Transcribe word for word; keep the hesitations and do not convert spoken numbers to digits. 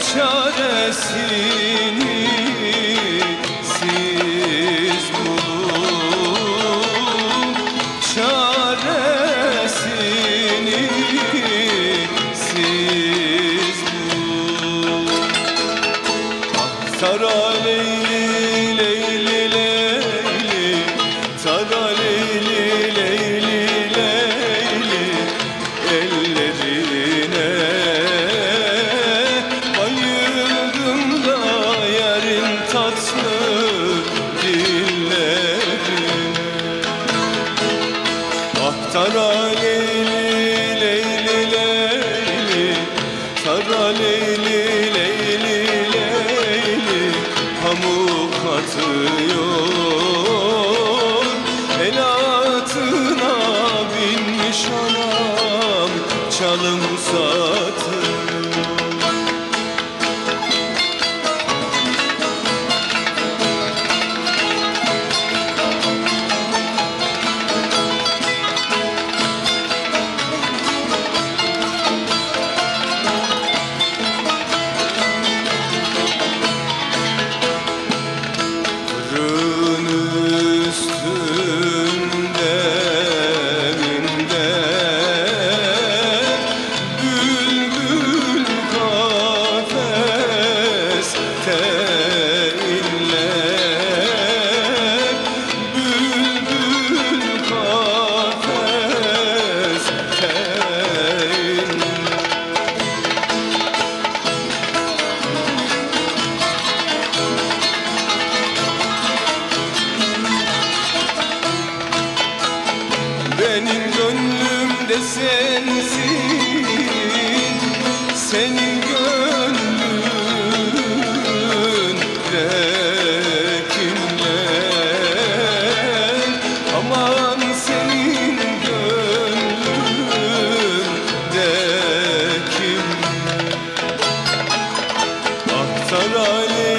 çaresini siz bulun, çaresini siz bulun. Ah Tara Leyli, Leyli, Leyli, Tara Leyli, Leyli, Leyli, ellerine bayıldım da yarın tatlı dillerine. Ah Tara Leyli, Leyli, Leyli, Tara Leyli, Leyli, Leyli, pamuk atıyor el atına binmiş anam, çalım satıyor. Fırın üstünde bülbül kafeste inler, bülbül kafeste inler. Benim gönlümde sensin, senin gönlünde kimler? Aman senin gönlünde kimler? Ah Tara